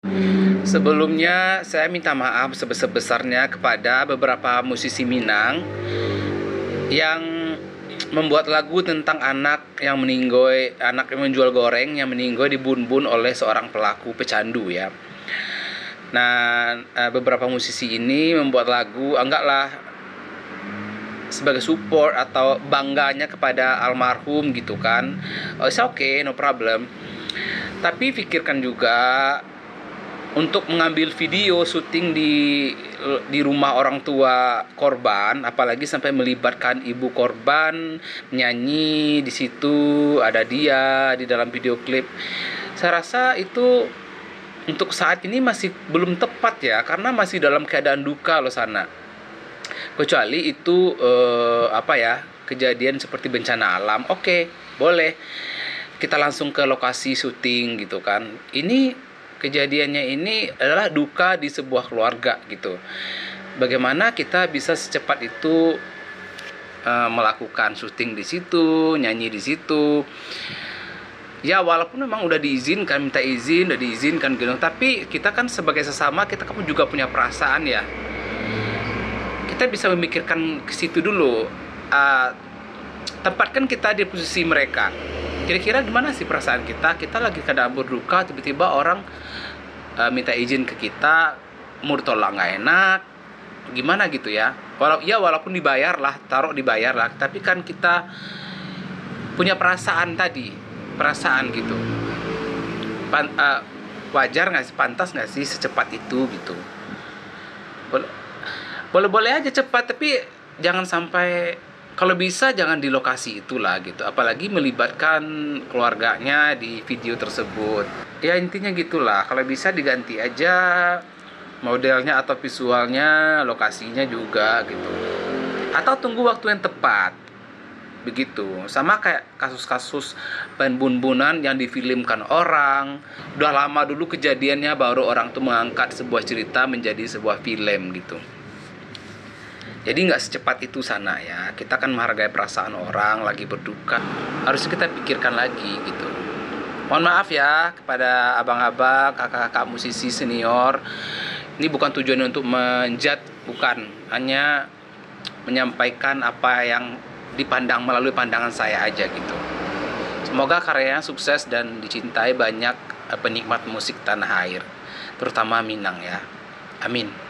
Sebelumnya saya minta maaf sebesar-besarnya kepada beberapa musisi Minang yang membuat lagu tentang anak yang menjual goreng yang meninggoy di Bun-Bun oleh seorang pelaku pecandu ya. Nah, beberapa musisi ini membuat lagu anggaplah sebagai support atau bangganya kepada almarhum gitu kan. It's okay, no problem. Tapi pikirkan juga untuk mengambil video syuting di rumah orang tua korban, apalagi sampai melibatkan ibu korban menyanyi di situ, ada dia di dalam video klip. Saya rasa itu untuk saat ini masih belum tepat ya, karena masih dalam keadaan duka loh sana. Kecuali itu kejadian seperti bencana alam. Oke, boleh. Kita langsung ke lokasi syuting gitu kan. Ini kejadiannya ini adalah duka di sebuah keluarga gitu. Bagaimana kita bisa secepat itu melakukan syuting di situ, nyanyi di situ. Ya walaupun memang udah diizinkan, minta izin, udah diizinkan gitu, tapi kita kan sebagai sesama, kita kan juga punya perasaan ya. Kita bisa memikirkan ke situ dulu. Tempatkan kita di posisi mereka. Kira-kira gimana sih perasaan kita? Kita lagi keadaan berduka, tiba-tiba orang minta izin ke kita, mau ditolak nggak enak, gimana gitu ya. Walaupun dibayar lah, dibayar lah, tapi kan kita punya perasaan gitu. Wajar nggak sih, pantas nggak sih secepat itu gitu? Boleh aja cepat, tapi jangan sampai, kalau bisa jangan di lokasi itulah gitu, apalagi melibatkan keluarganya di video tersebut. Ya intinya gitulah, kalau bisa diganti aja modelnya atau visualnya, lokasinya juga gitu, atau tunggu waktu yang tepat begitu. Sama kayak kasus-kasus Bun-Bunan yang difilmkan orang, udah lama dulu kejadiannya, baru orang tuh mengangkat sebuah cerita menjadi sebuah film gitu. Jadi nggak secepat itu sana ya. Kita kan menghargai perasaan orang lagi berduka. Harusnya kita pikirkan lagi gitu. Mohon maaf ya kepada abang-abang, kakak-kakak musisi senior. Ini bukan tujuan untuk menjat, bukan. Hanya menyampaikan apa yang dipandang melalui pandangan saya aja gitu. Semoga karyanya sukses dan dicintai banyak penikmat musik tanah air, terutama Minang ya. Amin.